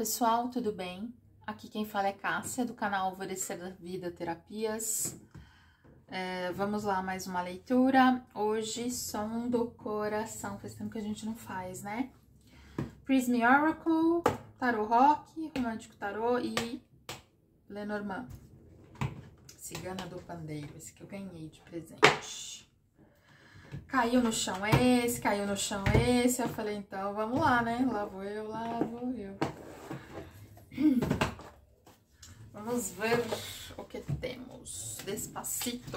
pessoal, tudo bem? Aqui quem fala é Cássia, do canal Alvorecer da Vida Terapias. Vamos lá, mais uma leitura. Hoje, Som do Coração. Faz tempo que a gente não faz, né? Prism Oracle, Tarot Rock, Romântico Tarot e Lenormand. Cigana do Pandeiro, esse que eu ganhei de presente. Caiu no chão esse, caiu no chão esse. Eu falei, então vamos lá, né? Lá vou eu, lá vou eu. Vamos ver o que temos. Despacito.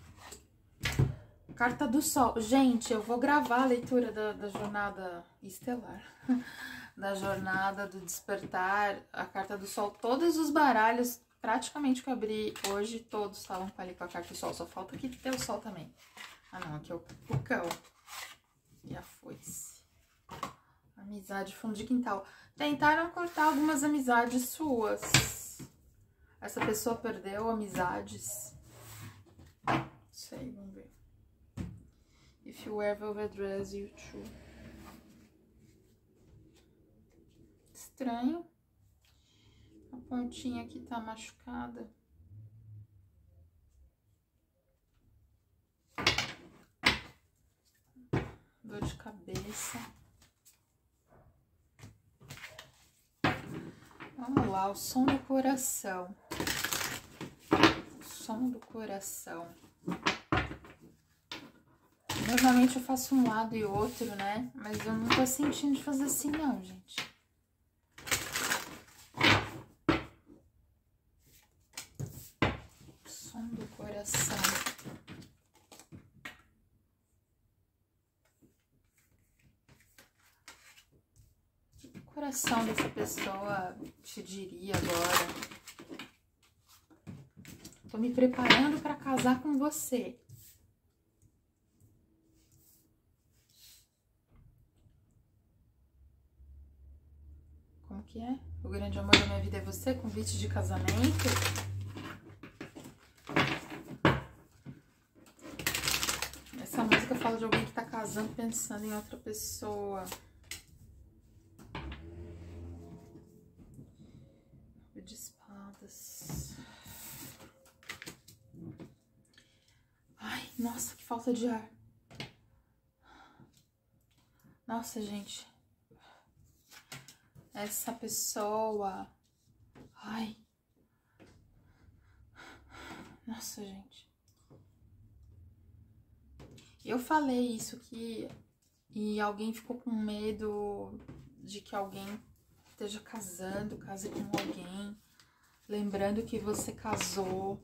Carta do Sol. Gente, eu vou gravar a leitura da jornada estelar. Da jornada do despertar. A Carta do Sol. Todos os baralhos, praticamente, que eu abri hoje, todos estavam ali com a Carta do Sol. Só falta aqui ter o Sol também. Ah, não. Aqui é o Pucão. E a foice. Amizade, fundo de quintal. Tentaram cortar algumas amizades suas. Essa pessoa perdeu amizades. Não sei, vamos ver. If you wear velvet dress, you too. Estranho. A pontinha aqui tá machucada. Dor de cabeça. Vamos lá, o som do coração. O som do coração. Normalmente eu faço um lado e outro, né? Mas eu não tô sentindo de fazer assim não, gente. O som do coração. O coração dessa pessoa te diria agora. Tô me preparando pra casar com você. Como que é? O grande amor da minha vida é você, convite de casamento. Essa música fala de alguém que tá casando pensando em outra pessoa. De espadas. Ai, nossa, que falta de ar. Nossa, gente. Essa pessoa. Ai. Nossa, gente. Eu falei isso aqui e alguém ficou com medo de que alguém esteja casando, case com alguém, lembrando que você casou.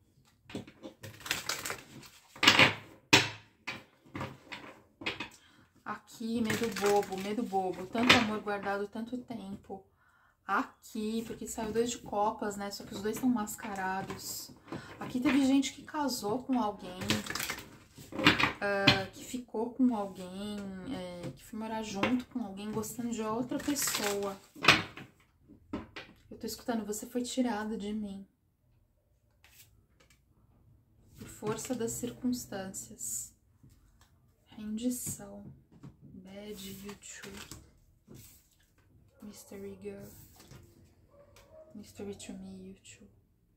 Aqui, medo bobo, tanto amor guardado tanto tempo. Aqui, porque saiu 2 de copas, né, só que os dois estão mascarados. Aqui teve gente que casou com alguém, que ficou com alguém, que foi morar junto com alguém, gostando de outra pessoa. Eu tô escutando, você foi tirado de mim. Por força das circunstâncias. Rendição. Bad, you too. Mystery girl. Mystery to me, you too.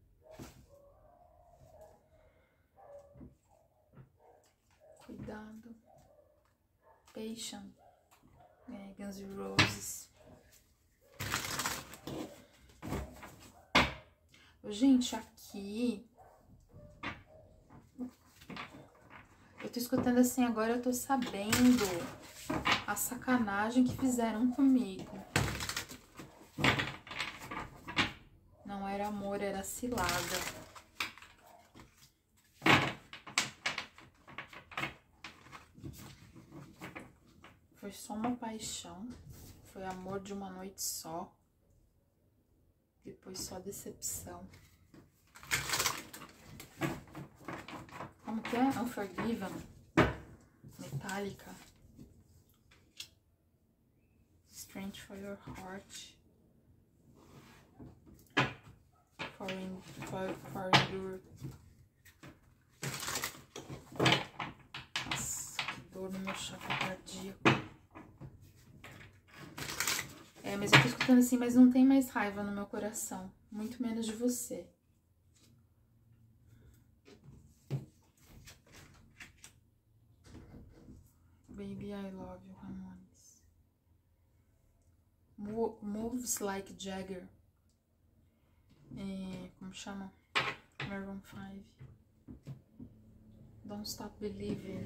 Cuidado. Patient. Guns N' Roses. Gente, aqui... Eu tô escutando assim agora, eu tô sabendo a sacanagem que fizeram comigo. Não era amor, era cilada. Foi só uma paixão, foi amor de uma noite só, depois só decepção. Como que é? Unforgiven, Metallica, Strength for your heart, for endure. Nossa, que dor no meu chakra cardíaco. É mas eu tô escutando assim, mas não tem mais raiva no meu coração. Muito menos de você. Baby, I love you, Ramones. Moves Like Jagger. Como chama? Maroon 5. Don't Stop Believing.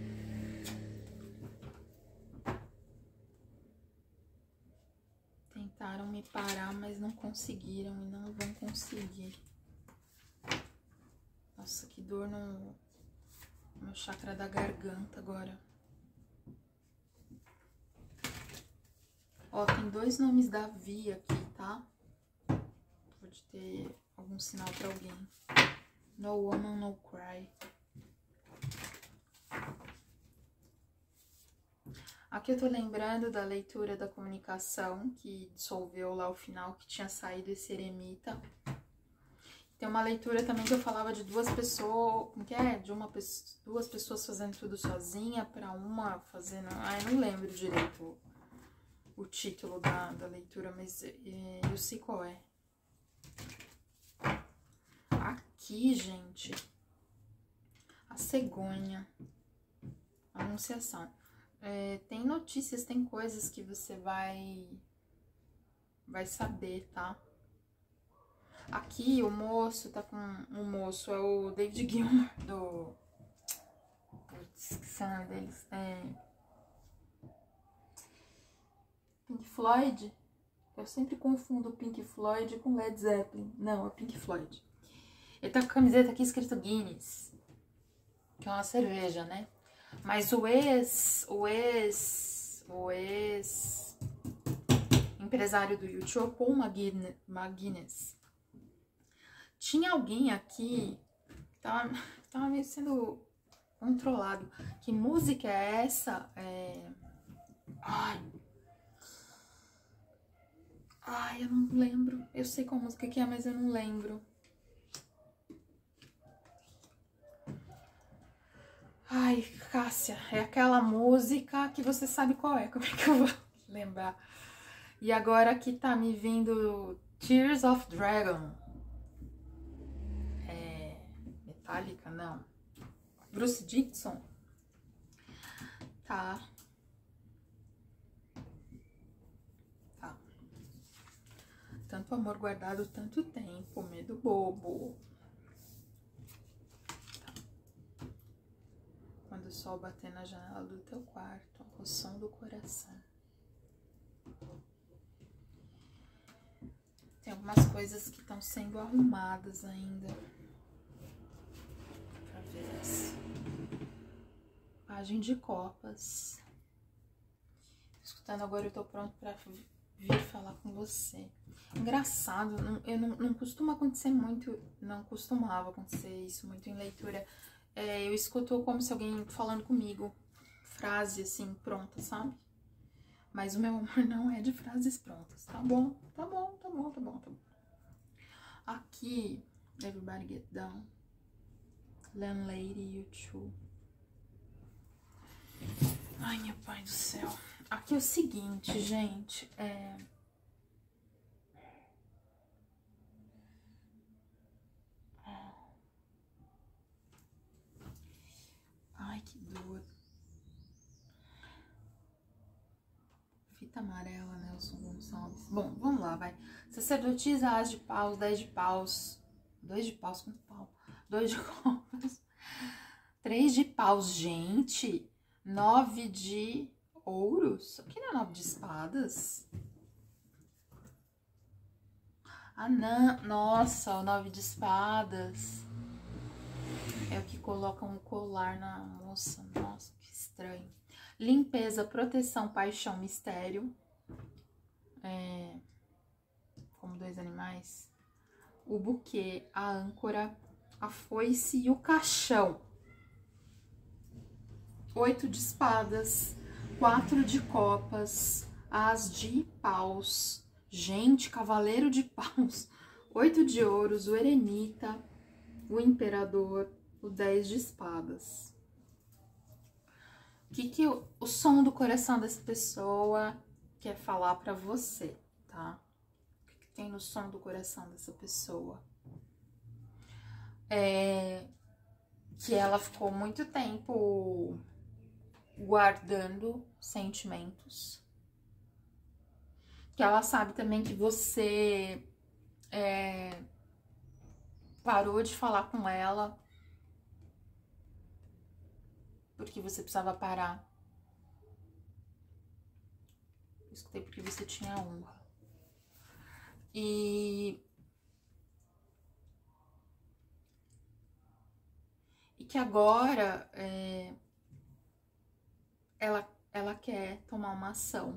Tentaram me parar, mas não conseguiram e não vão conseguir. Nossa, que dor no meu chakra da garganta agora. Ó, tem 2 nomes da Vi aqui, tá? Pode ter algum sinal pra alguém. No Woman, No Cry. Aqui eu tô lembrando da leitura da comunicação, que dissolveu lá o final, que tinha saído esse eremita. Tem uma leitura também que eu falava de 2 pessoas, como que é? De 2 pessoas fazendo tudo sozinha, pra uma fazendo... Ai, não lembro direito o título da leitura, mas eu sei qual é. Aqui, gente, a cegonha, anunciação. Tem notícias, tem coisas que você vai saber, tá? Aqui o moço tá com... O moço é o David Gilmour do... Putz, que são o nome deles? Pink Floyd? Eu sempre confundo Pink Floyd com Led Zeppelin. Não, é Pink Floyd. Ele tá com a camiseta aqui escrito Guinness, que é uma cerveja, né? Mas o ex empresário do YouTube, Paul McGuinness, tinha alguém aqui que tava meio sendo controlado. Que música é essa? Ai, eu não lembro. Eu sei qual música que é, mas eu não lembro. Ai, Cássia, é aquela música que você sabe qual é. Como é que eu vou lembrar? E agora aqui tá me vindo Tears of Dragon. Metallica, não. Bruce Dickinson. Tá. Tanto amor guardado tanto tempo, medo bobo. Tá. Quando o sol bater na janela do teu quarto, o som do coração. Tem algumas coisas que estão sendo arrumadas ainda. Pra ver essa. Pagem de copas. Escutando agora, eu tô pronto pra vir falar com você. Engraçado, não costuma acontecer muito, não costumava acontecer isso muito em leitura. Eu escuto como se alguém falando comigo, frase assim, pronta, sabe? Mas o meu amor não é de frases prontas, tá bom? Tá bom, tá bom, tá bom, tá bom. Aqui, Everybody Get Down, Landlady, U2. Ai, meu pai do céu. Aqui é o seguinte, gente, Ai, que dor. Fita amarela, Nelson Gonçalves. Bom, vamos lá, vai. Sacerdotisa, as de paus, 10 de paus. 2 de paus, quanto pau? 2 de copas. 3 de paus, gente. 9 de ouros. Aqui não é 9 de espadas? Ah, não. Nossa, o 9 de espadas. É o que coloca um colar na moça. Nossa, que estranho. Limpeza, proteção, paixão, mistério. Como 2 animais. O buquê, a âncora, a foice e o caixão. 8 de espadas, 4 de copas, as de paus. Gente, cavaleiro de paus. 8 de ouros, o eremita, o imperador, o 10 de espadas. O som do coração dessa pessoa quer falar pra você, tá? O que tem no som do coração dessa pessoa? Que ela ficou muito tempo guardando sentimentos. Que ela sabe também que você parou de falar com ela porque você precisava parar. Eu escutei porque você tinha honra. E que agora ela quer tomar uma ação.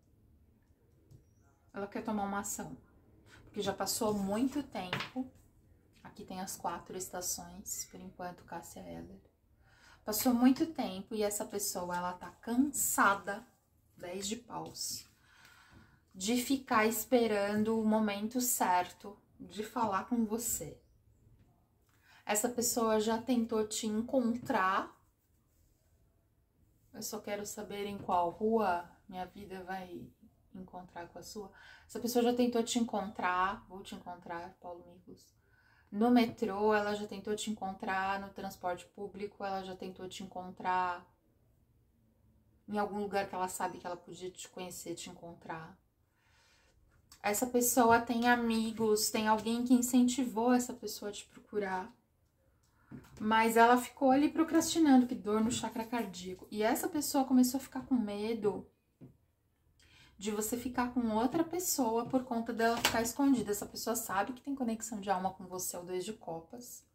Ela quer tomar uma ação. Porque já passou muito tempo. Aqui tem as 4 estações, por enquanto, Cássia Eller. Passou muito tempo e essa pessoa, ela tá cansada, 10 de paus, de ficar esperando o momento certo de falar com você. Essa pessoa já tentou te encontrar. Eu só quero saber em qual rua minha vida vai encontrar com a sua. Essa pessoa já tentou te encontrar, vou te encontrar, Paulo Miklos. No metrô, ela já tentou te encontrar, no transporte público, ela já tentou te encontrar em algum lugar que ela sabe que ela podia te conhecer, te encontrar. Essa pessoa tem amigos, tem alguém que incentivou essa pessoa a te procurar. Mas ela ficou ali procrastinando, que dor no chakra cardíaco. E essa pessoa começou a ficar com medo de você ficar com outra pessoa por conta dela ficar escondida. Essa pessoa sabe que tem conexão de alma com você, é o 2 de copas.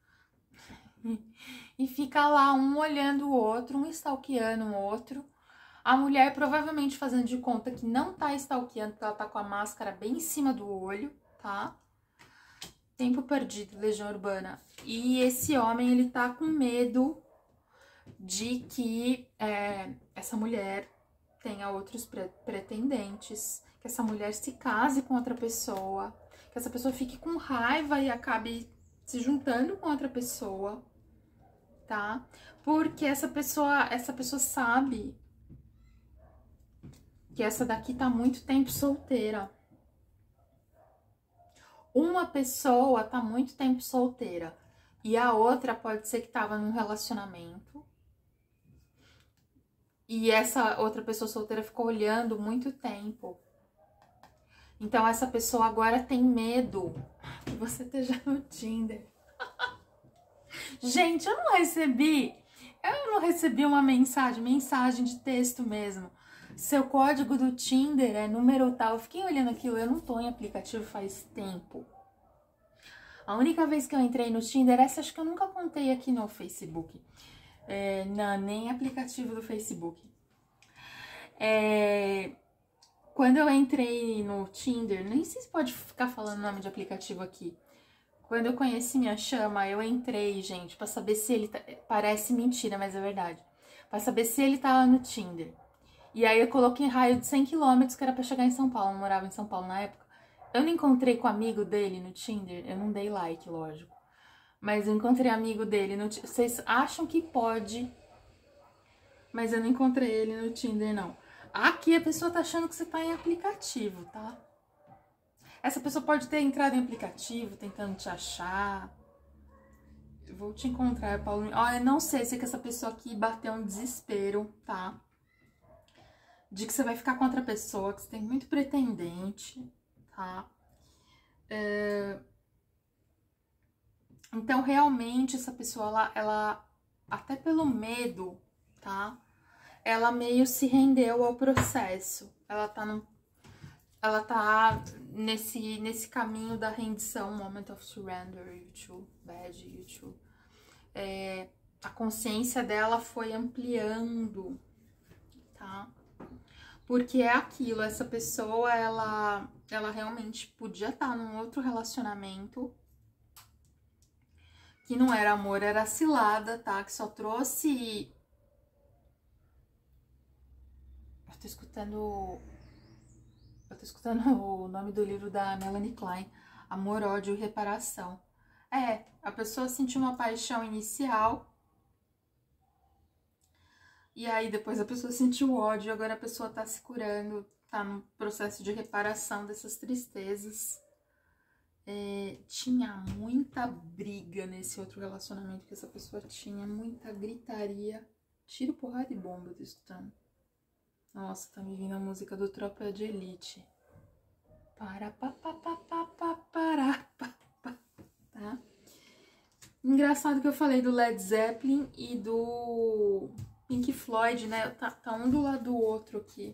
E fica lá, um olhando o outro, um stalkeando o outro. A mulher provavelmente fazendo de conta que não tá stalkeando, porque ela tá com a máscara bem em cima do olho, tá? Tempo perdido, Legião Urbana. E esse homem, ele tá com medo de que essa mulher tenha outros pretendentes, que essa mulher se case com outra pessoa, que essa pessoa fique com raiva e acabe se juntando com outra pessoa, tá? Porque essa pessoa sabe que essa daqui tá há muito tempo solteira. Uma pessoa tá há muito tempo solteira e a outra pode ser que tava num relacionamento. E essa outra pessoa solteira ficou olhando muito tempo. Então, essa pessoa agora tem medo que você esteja no Tinder. Gente, eu não recebi uma mensagem de texto mesmo. Seu código do Tinder é número tal. Eu fiquei olhando aquilo, eu não tô em aplicativo faz tempo. A única vez que eu entrei no Tinder, essa acho que eu nunca contei aqui no Facebook. Não, nem aplicativo do Facebook. Quando eu entrei no Tinder, nem sei se pode ficar falando nome de aplicativo aqui. Quando eu conheci minha chama, eu entrei, gente, pra saber se ele... Parece mentira, mas é verdade. Pra saber se ele tava no Tinder. E aí eu coloquei em raio de 100 km, que era pra chegar em São Paulo. Eu morava em São Paulo na época. Eu não encontrei com amigo dele no Tinder. Eu não dei like, lógico. Mas eu encontrei amigo dele no Tinder. Vocês acham que pode, mas eu não encontrei ele no Tinder, não. Aqui a pessoa tá achando que você tá em aplicativo, tá? Essa pessoa pode ter entrado em aplicativo, tentando te achar. Eu vou te encontrar, Paulo. Eu não sei, sei que essa pessoa aqui bateu um desespero, tá? De que você vai ficar com outra pessoa, que você tem muito pretendente, tá? Então, realmente, essa pessoa, ela até pelo medo, tá? Ela meio se rendeu ao processo. Ela tá nesse caminho da rendição, moment of surrender, YouTube, bad, YouTube. A consciência dela foi ampliando, tá? Porque é aquilo, essa pessoa, ela realmente podia estar num outro relacionamento que não era amor, era cilada, tá? Que só trouxe... Eu tô escutando o nome do livro da Melanie Klein, Amor, Ódio e Reparação. A pessoa sentiu uma paixão inicial, e aí depois a pessoa sentiu ódio, agora a pessoa tá se curando, tá no processo de reparação dessas tristezas. Tinha muita briga nesse outro relacionamento que essa pessoa tinha, muita gritaria. Tiro, porrada e bomba, eu tô escutando. Nossa, tá me vindo a música do Tropa de Elite. Para, pa, pa, pa, pa, pa, para, pa, pa, tá? Engraçado que eu falei do Led Zeppelin e do Pink Floyd, né? Tá um do lado do outro aqui.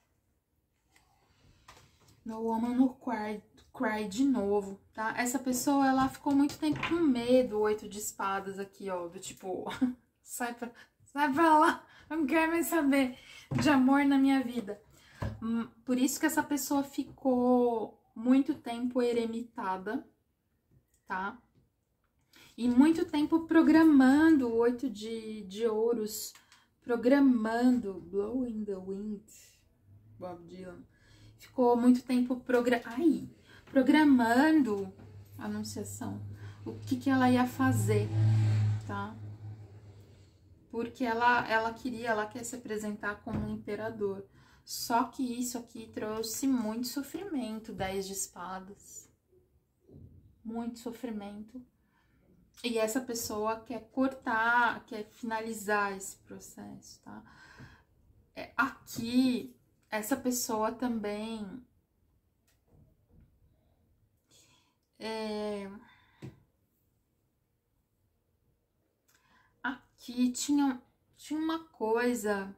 No Woman No Cry de novo, tá? Essa pessoa, ela ficou muito tempo com medo, 8 de espadas aqui, ó. Do tipo, sai pra lá, não quero mais saber de amor na minha vida. Por isso que essa pessoa ficou muito tempo eremitada, tá? E muito tempo programando o 8 de ouros, programando Blowing the Wind, Bob Dylan. Ficou muito tempo programando a anunciação, o que ela ia fazer, tá? Porque ela quer se apresentar como um imperador. Só que isso aqui trouxe muito sofrimento, 10 de espadas. Muito sofrimento. E essa pessoa quer cortar, quer finalizar esse processo, tá? Aqui, essa pessoa também aqui tinha uma coisa,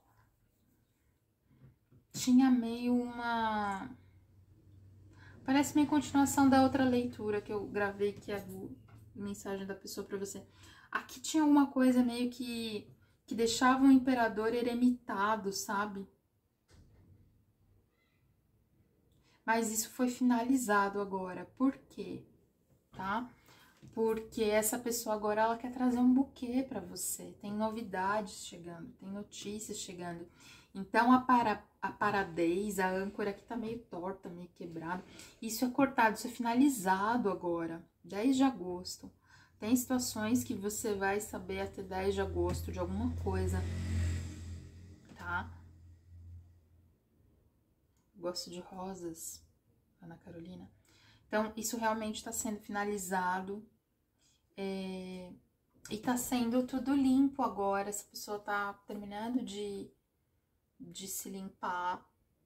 tinha meio uma... Parece meio continuação da outra leitura que eu gravei, que é do mensagem da pessoa pra você. Aqui tinha uma coisa meio que deixava o imperador eremitado, sabe? Mas isso foi finalizado agora. Por quê? Tá? Porque essa pessoa agora, ela quer trazer um buquê pra você. Tem novidades chegando, tem notícias chegando. Então, a paradez, a âncora aqui tá meio torta, meio quebrada. Isso é cortado, isso é finalizado agora, 10 de agosto. Tem situações que você vai saber até 10 de agosto de alguma coisa, tá? Gosto de rosas, Ana Carolina. Então, isso realmente tá sendo finalizado. E tá sendo tudo limpo agora. Essa pessoa tá terminando de se limpar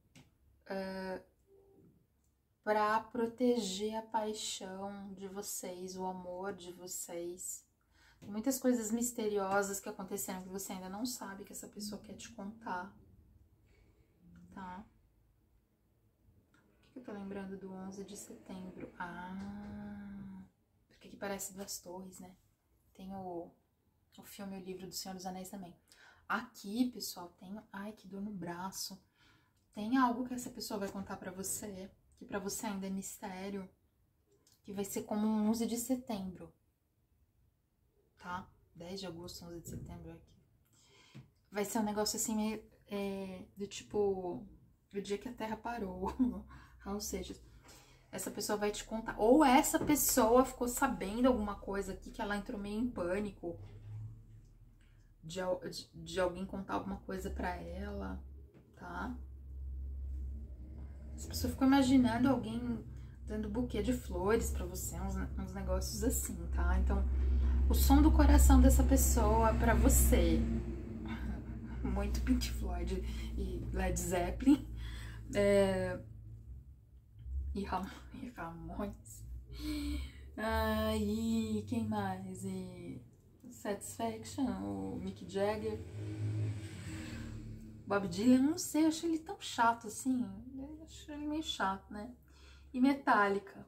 para proteger a paixão de vocês, o amor de vocês. Tem muitas coisas misteriosas que aconteceram que você ainda não sabe, que essa pessoa quer te contar, tá? Por que eu tô lembrando do 11 de setembro? Porque aqui parece Duas Torres, né? Tem o filme, o livro do Senhor dos Anéis também. Aqui, pessoal, tem... Ai, que dor no braço. Tem algo que essa pessoa vai contar pra você, que pra você ainda é mistério, que vai ser como um 11 de setembro, tá? 10 de agosto, 11 de setembro aqui. Vai ser um negócio assim, meio... do tipo... O dia que a Terra parou. Ou seja, essa pessoa vai te contar. Ou essa pessoa ficou sabendo alguma coisa aqui, que ela entrou meio em pânico. De alguém contar alguma coisa pra ela, tá? Essa pessoa ficou imaginando alguém dando buquê de flores pra você, uns negócios assim, tá? Então, o som do coração dessa pessoa pra você. Muito Pink Floyd e Led Zeppelin. E Ramones. E quem mais? E Satisfaction, o Mick Jagger. Bob Dylan, não sei, eu acho ele tão chato assim. Eu acho ele meio chato, né? E Metallica.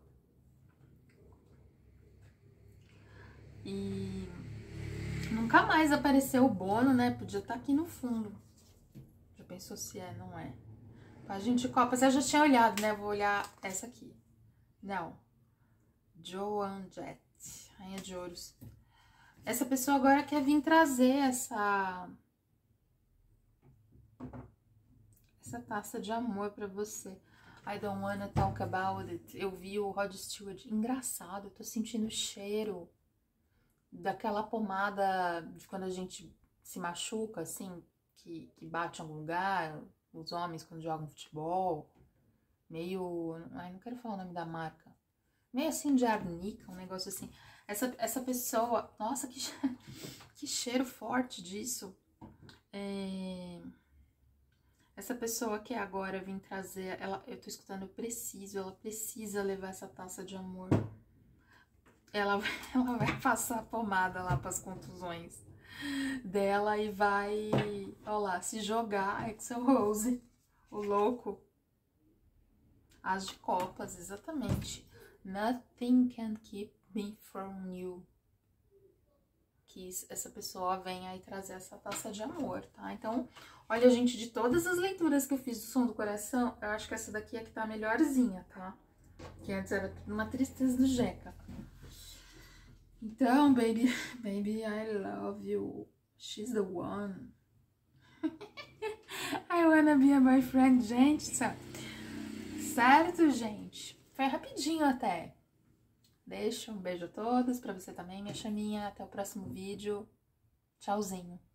E nunca mais apareceu o Bono, né? Podia estar aqui no fundo. Já pensou se é, não é? Página de copas, eu já tinha olhado, né? Vou olhar essa aqui. Não. Joan Jett, Rainha de Ouros. Essa pessoa agora quer vir trazer essa taça de amor pra você. I don't wanna talk about it. Eu vi o Rod Stewart. Engraçado, eu tô sentindo o cheiro daquela pomada de quando a gente se machuca, assim, que bate em algum lugar. os homens quando jogam futebol, meio... Ai, não quero falar o nome da marca. Meio assim de arnica, um negócio assim. Essa pessoa... Nossa, que cheiro forte disso. Essa pessoa que agora vim trazer... eu tô escutando, ela precisa levar essa taça de amor. Ela vai passar pomada lá pras contusões dela e vai, ó lá, se jogar Axl Rose, o louco. As de copas, exatamente. Nothing can keep me from you. Que essa pessoa venha aí trazer essa taça de amor, tá? Então, olha, gente, de todas as leituras que eu fiz do Som do Coração, eu acho que essa daqui é que tá a melhorzinha, tá? Que antes era tudo uma tristeza do Jeca. Então, baby, I love you. She's the one. I wanna be a boyfriend, gente. Certo, gente? Foi rapidinho até. Deixo um beijo a todos, pra você também, minha chaminha. Até o próximo vídeo. Tchauzinho.